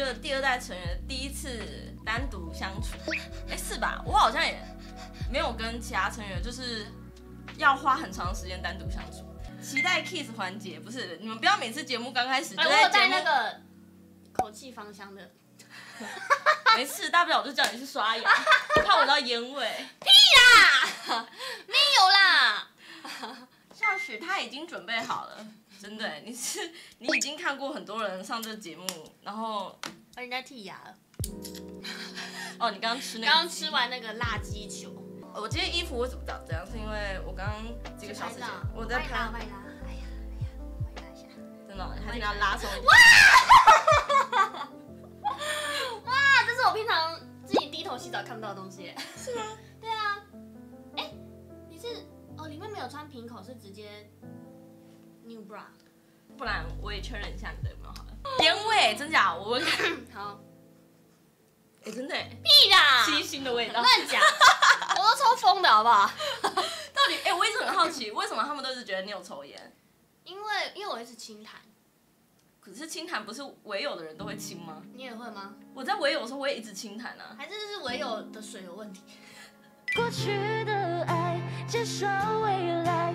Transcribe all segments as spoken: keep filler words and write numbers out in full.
个第二代成员第一次单独相处，哎，是吧？我好像也没有跟其他成员就是要花很长时间单独相处。期待 kiss 环节，不是你们不要每次节目刚开始就在节目那个口气芳香的。 没事，大不了我就叫你去刷牙，我怕闻到烟味。 屁啦，没有啦。 夏雪他已经准备好了，真的，你是你已经看过很多人上这个节目，然后人家剔牙了。 哦，你刚刚吃那个？ 刚刚吃完那个辣鸡球。 我今天衣服为什么长这样？是因为我刚刚几个小时前我在拍。 外拉，哎呀，哎呀，外拉一下。 真的，还是要拉松一点。 哇！哇，这是我平常自己低头洗澡看不到的东西。 是吗？ 对啊。哎，你是哦，里面没有穿平口，是直接 new bra。 不然我也确认一下你的有没有好了。烟味，真假？我闻看。 好。 哎，真的。 屁啦！ 七星的味道。 乱讲。我都抽风的好不好？ 到底哎，我一直很好奇，为什么他们都是觉得你有抽烟？ 因为因为我一直清谈。 可是清谈不是唯有的人都会清吗？ 你也会吗？ 我在唯有的时候我也一直清谈啊。 还是是唯有的水有问题？ 过去的爱，接受未来。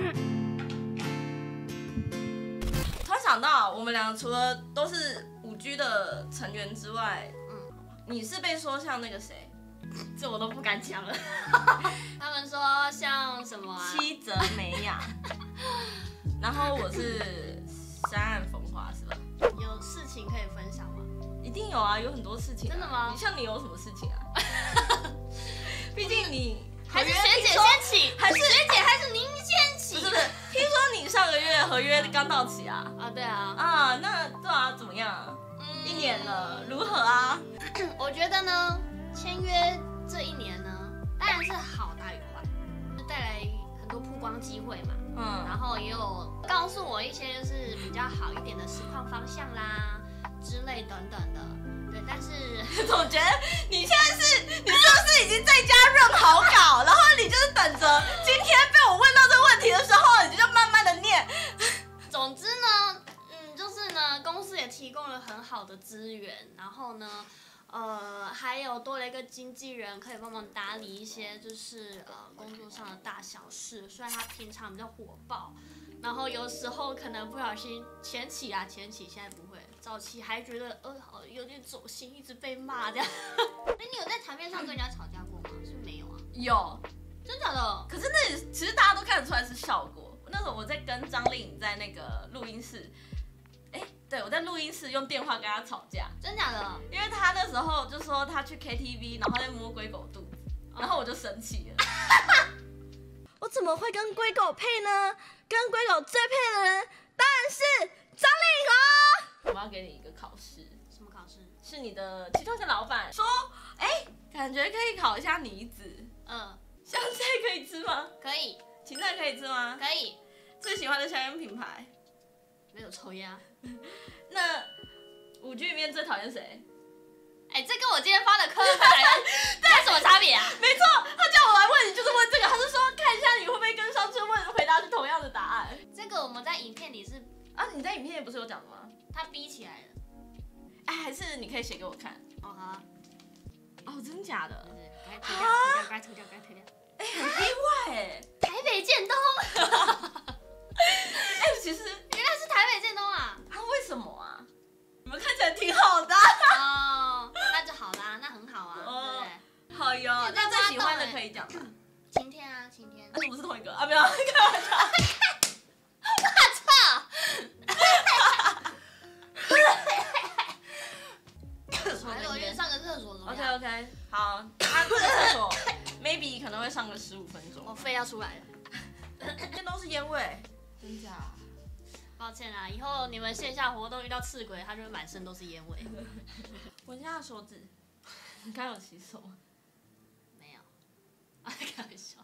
突然想到，我们两个除了都是五 G 的成员之外，嗯，你是被说像那个谁？这我都不敢讲了。 他们说像什么啊？ 七泽美雅。然后我是山岸风花，是吧？ 有事情可以分享吗？ 一定有啊，有很多事情、啊。 真的吗？ 你像你有什么事情啊？毕竟你还是学姐先起，还是学姐还是您先起？ 不是不是，听说你上个月合约刚到期啊？ 啊，对啊。 啊，那对啊，怎么样？嗯、一年了，如何啊？ 我觉得呢，签约这一年呢，当然是好大于坏，就带来很多曝光机会嘛。嗯。然后也有告诉我一些就是比较好一点的实况方向啦之类等等的。对，但是总觉得你现在是，你是不是已经在家润好稿，然后你就是等着今天被我问到这个问题的时候，你就慢慢的念。 总之呢，嗯，就是呢，公司也提供了很好的资源，然后呢，呃，还有多了一个经纪人可以帮忙打理一些就是呃工作上的大小事。虽然他平常比较火爆，然后有时候可能不小心前期啊前期现在不会。早期还觉得呃好有点走心，一直被骂这样。哎，你有在台面上跟人家吵架过吗？是不是没有啊？ 有， 真假的？ 可是那其实大家都看得出来是效果。那时候我在跟张丽颖在那个录音室，哎，对我在录音室用电话跟她吵架。 真假的？ 因为她那时候就说她去 K T V， 然后在摸龟狗肚子，然后我就生气了。我怎么会跟龟狗配呢？跟龟狗最配的人当然是张丽颖哦。我要给你一个考试。 什么考试？ 是你的其中一个老板说，哎，感觉可以考一下妮子。嗯，香菜可以吃吗？ 可以。 芹菜可以吃吗？ 可以。 最喜欢的香烟品牌？ 没有抽烟啊。 那五 G 里面最讨厌谁？ 哎，这跟我今天发的科普有什么差别啊？ 没错，他叫我来问你，就是问这个，他是说看一下你会不会跟上次问回答是同样的答案。 这个我们在影片里是啊，你在影片里不是有讲的吗？ 他逼起来的。 哎，还是你可以写给我看。 哦好啊。 哦，真假的？ 该推掉，该推掉，该推掉。 哎，很意外哎。 台北建东。 哎，其实原来是台北建东啊。 他为什么啊？你们看起来挺好的。 哦，那就好啦，那很好啊，对不对？ 好哟，那最喜欢的可以讲吗？ 晴天啊，晴天。 那不是同一个啊？没有，开玩笑。 我操！还有去上个厕所怎么样 ？OK OK， 好，他这个厕所 maybe 可能会上个十五分钟。 我肺要出来了， 这都是烟味，真假？ 抱歉啦，以后你们线下活动遇到赤鬼，他就会满身都是烟味。 闻一下手指，你刚有洗手吗？ 没有，啊，开玩笑。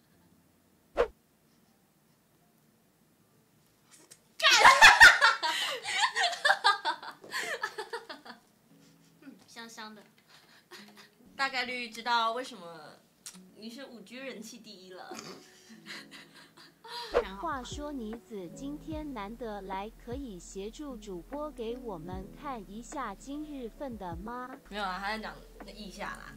香香的， 大概率知道为什么你是五 G 人气第一了。 话说妮子今天难得来，可以协助主播给我们看一下今日份的吗？ 没有啊，他在讲那腋下啦。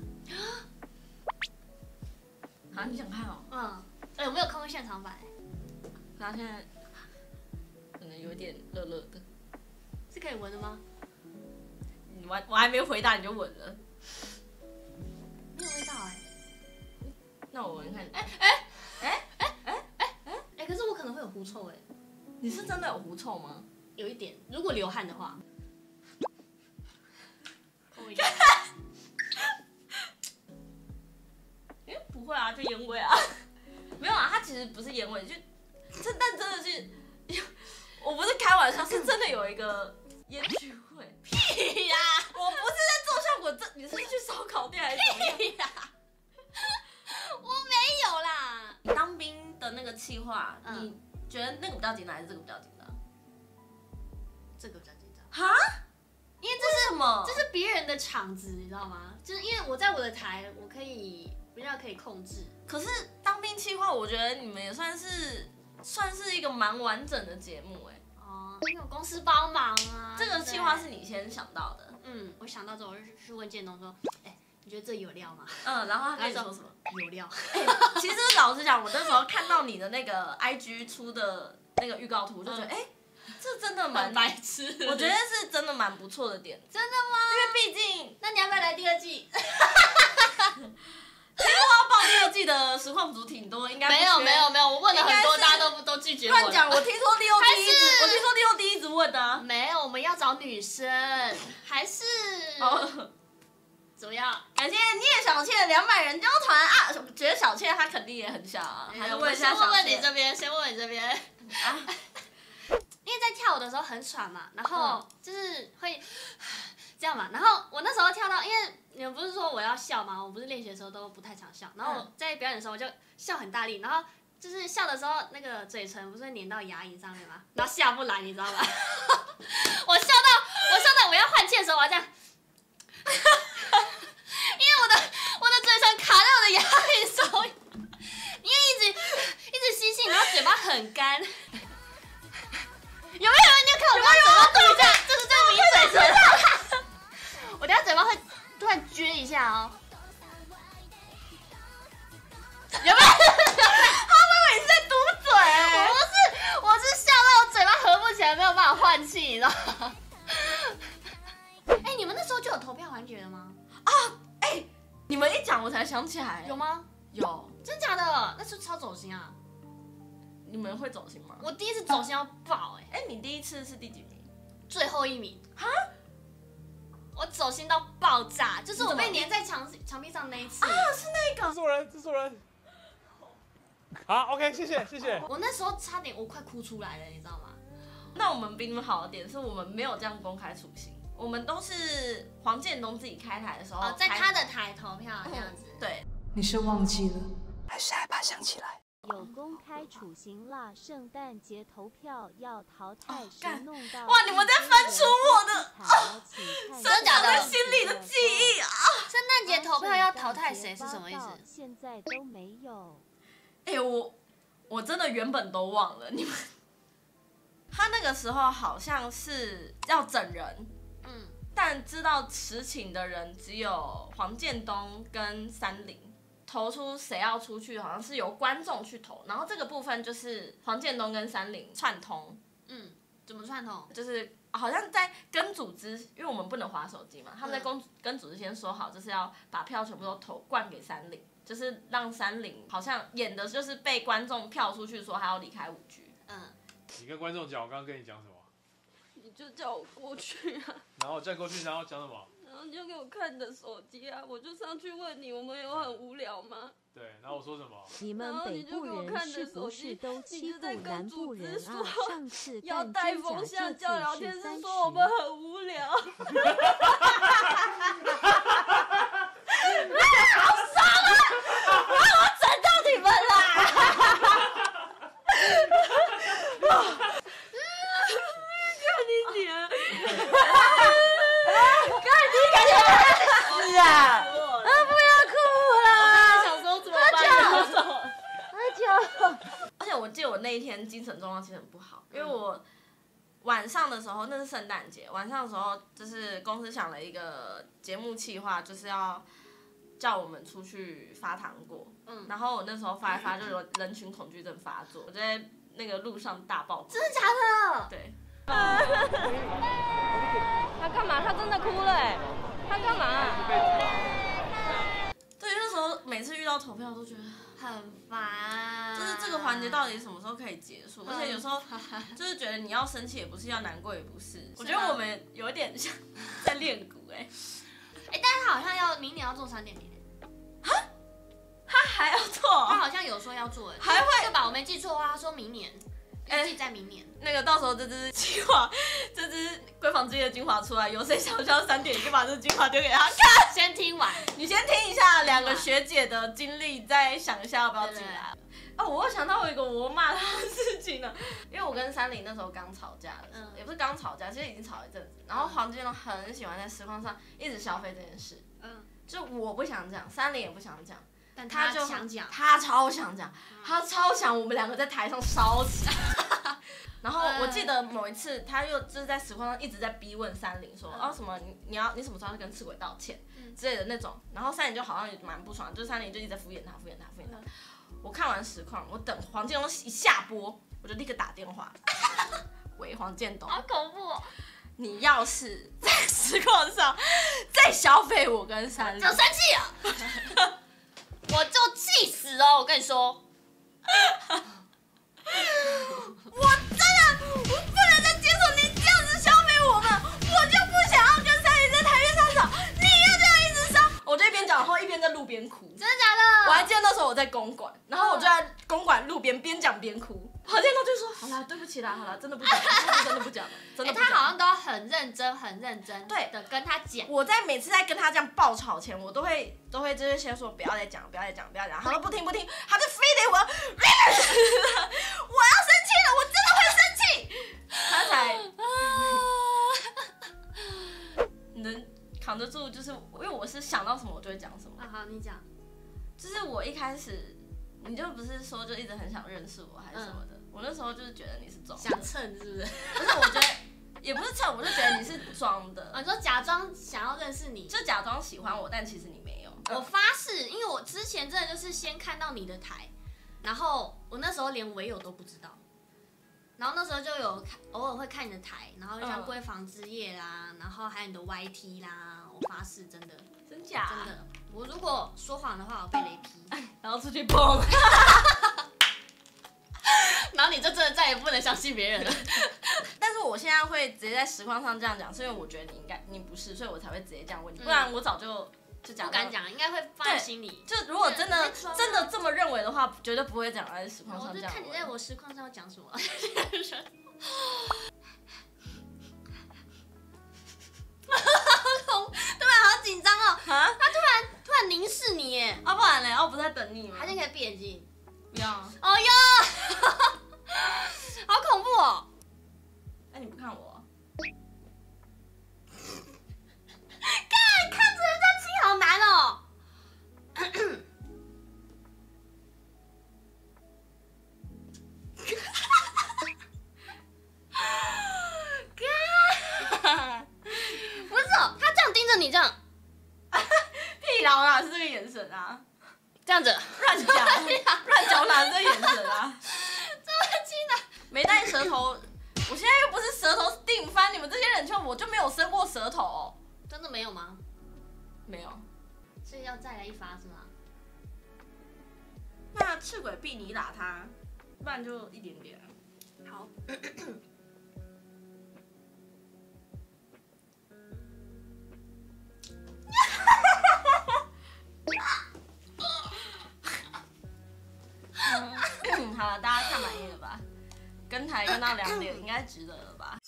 好，你想看哦？ 嗯，哎、欸，我没有看过现场版、欸， 他现在可能有点热热的， 是可以闻的吗？ 你我我还没回答你就闻了， 没有味道哎、 欸。那我闻看。 哎哎哎哎哎哎哎哎，可是我可能会有狐臭哎、欸。 你是真的有狐臭吗？ 有一点，如果流汗的话。 哎，不会啊，就烟味啊。没有啊，它其实不是烟味，就这但真的是，我不是开玩笑，是真的有一个烟熏味。 屁呀！ 我不是在做效果，这你是去烧烤店还是怎么样？ 屁呀！我没有啦。 你当兵的那个企划， 嗯、 你觉得那个比较紧张还是这个比较紧张？ 这个比较紧张。 哈？ 因为这是什么？ 这是别人的场子，你知道吗？就是因为我在我的台，我可以比较可以控制。 可是当兵企划，我觉得你们也算是算是一个蛮完整的节目哎、欸。 哦，因为有公司帮忙啊。 这个企划是你先想到的。 嗯，我想到之后我就去问建东说，哎、欸，你觉得这有料吗？ 嗯，然后他跟你说什么？ 有料。 欸、其实老实讲，我那时候看到你的那个 I G 出的那个预告图，就觉得哎。嗯欸这真的蛮白痴， 我觉得是真的蛮不错的点。 真的吗？ 因为毕竟， 那你要不要来第二季？ 听说报第二季的实况组挺多，应该没有没有没有，我问了很多，大家都都拒绝我。 乱讲，我听说第六季一直，我听说第六季一直问的、啊。 没有，我们要找女生，还是哦， 怎么样？ 感谢聂小倩两百人交团啊！我觉得小倩她肯定也很想啊，还是问一下小倩。 先问问你这边，先问问你这边啊。 因为在跳舞的时候很喘嘛，然后就是会这样嘛，然后我那时候跳到，因为你们不是说我要笑吗？我不是练习的时候都不太常笑，然后我在表演的时候我就笑很大力，然后就是笑的时候那个嘴唇不是会粘到牙龈上面吗？然后下不来，你知道吗？我笑到我笑到我要换气的时候，我要这样，因为我的我的嘴唇卡在我的牙龈上，因为一直一直吸气，然后嘴巴很干。有没有人就看我把嘴巴嘟一下，就是在抿嘴唇。我等下嘴巴会突然撅一下哦。有没有？他以为你是在嘟嘴、欸，我不是，我是笑到我嘴巴合不起来，没有办法换气，你知道吗？哎、欸，你们那时候就有投票环节了吗？ 啊，哎、欸，你们一讲我才想起来， 有吗？ 有， 真假的？那是超走心啊！ 你们会走心吗？ 我第一次走心要爆哎、 欸！哎、欸，你第一次是第几名？ 最后一名。哈？我走心到爆炸，就是我被粘在墙墙壁上那一次。 啊，是那个制作人，制作人。好 ，OK， 谢谢，谢谢。 我那时候差点，我快哭出来了，你知道吗？ 那我们比你们好的点是我们没有这样公开处刑，我们都是黄建东自己开台的时候， 哦，在他的台投票这样子。 嗯、对。 你是忘记了，还是害怕想起来？ 有公开处刑啦！圣诞节投票要淘汰谁弄到？ 哇，你们在翻出我的啊， 真假的心里的记忆啊！ 圣诞节投票要淘汰谁是什么意思？ 现在都没有。 哎、欸，我我真的原本都忘了你们。他那个时候好像是要整人，嗯，但知道实情的人只有黄建东跟三菱。投出谁要出去，好像是由观众去投，然后这个部分就是黄建东跟三菱串通， 嗯，怎么串通？ 就是好像在跟组织，因为我们不能滑手机嘛，他们在跟跟组织先说好，就是要把票全部都投灌给三菱，就是让三菱好像演的就是被观众票出去说他要离开五局。 嗯， 你跟观众讲，我刚刚跟你讲什么？ 你就叫我过去啊， 然后我再过去，然后讲什么？ 然后你就给我看你的手机啊，我就上去问你，我们有很无聊吗？ 对，然后我说什么？ 你们北部人是不是都欺负南部人啊？上次要带风向叫聊天室说我们很无聊。 好爽啊！我要整到你们啦！ 看你脸， 看你感觉是啊。 我记得我那一天精神状况其实很不好，因为我晚上的时候那是圣诞节，晚上的时候就是公司想了一个节目企划，就是要叫我们出去发糖果。嗯，然后我那时候发一发就有人群恐惧症发作，我就在那个路上大爆哭。 真的假的？ 对。 他干嘛？他真的哭了哎！他干嘛？ 对，那时候每次遇到投票都觉得很烦， 就是这个环节到底什么时候可以结束？而且有时候就是觉得你要生气也不是，要难过也不是。我觉得我们有一点像在练鼓哎。 哎，但是他好像要明年要做三点零。 哈？他还要做？ 他好像有说要做， 还会对吧？我没记错啊，他说明年。预计在明年， 那个到时候这支精华，这支闺房之夜的精华出来，有谁想不想三点就把这精华丢给他看？ 先听完， 你先听一下两个学姐的经历，再想一下要不要进来。哦，我又想到有一个我骂他的事情了，因为我跟珊玲那时候刚吵架的时候，嗯、也不是刚吵架，其实已经吵一阵子。然后黄金龙很喜欢在实况上一直消费这件事，嗯，就我不想讲，珊玲也不想讲。 但他就想讲， 他超想讲，他超想我们两个在台上烧起来。然后我记得某一次，他又就是在实况上一直在逼问珊玲说，哦什么你你要你什么时候要跟赤鬼道歉之类的那种。然后珊玲就好像也蛮不爽，就是珊玲就一直在敷衍他，敷衍他，敷衍他。我看完实况，我等黄建东一下播，我就立刻打电话，喂黄建东， 好恐怖哦！ 你要是在实况上再消费我跟珊玲， 就生气了。我就气死哦！我跟你说， 我真的我不能再接受你这样子消费我们，我就不想要跟珊玲在台面上吵，你要这样一直烧，我就一边讲，然后一边在路边哭。 真的假的？ 我还记得那时候我在公馆，然后我就在公馆路边边讲边哭。黄建东就说：“好啦，对不起啦，好啦，真的不讲了，真的不讲了，真的不讲了。” 他好像都很认真、很认真对的跟他讲。 我在每次在跟他这样爆吵前，我都会都会就是先说不要再讲，不要再讲，不要讲。他说不听不听，他就非得我要，我要生气了，我真的会生气，他才能扛得住。就是因为我是想到什么我就会讲什么。 啊好，你讲。 就是我一开始。你就不是说就一直很想认识我还是什么的？嗯、我那时候就是觉得你是装的， 想蹭是不是？ 不是，我觉得也不是蹭，我就觉得你是装的。 啊，你说假装想要认识你， 就假装喜欢我，但其实你没有。 我发誓，因为我之前真的就是先看到你的台，然后我那时候连唯有都不知道，然后那时候就有偶尔会看你的台，然后像闺房之夜啦，然后还有你的 Y T 啦，我发誓真的， 真假？ 真的。我如果说谎的话，我被雷劈， 然后出去蹦， 然后你就真的再也不能相信别人了。 但是我现在会直接在实况上这样讲，是因为我觉得你应该你不是，所以我才会直接这样问你，不然我早就就讲不敢讲，应该会放在心里。 就如果真的真的这么认为的话，绝对不会讲在实况上这样。 我就看你在我实况上要讲什么。对吧？好紧张哦！他突然突然凝视你耶！ 啊，不然嘞？我不是在等你吗？ 还是可以闭眼睛。 不要。 哦哟，好恐怖哦！ 哎，你不看我？ 看看着人家亲好难哦。不是哦，他这样盯着你这样， 屁啦，我哪是这个眼神啊？ 这样子乱讲，乱讲，哪是这个眼神啊？ 这么近的， 没带舌头，我现在又不是舌头定番，你们这些人就我就没有伸过舌头、哦， 真的没有吗？ 没有， 所以要再来一发是吗？ 那赤鬼逼你打他，不然就一点点。 好。 嗯，好了，大家看满意了吧？跟台跟到两点，应该值得了吧？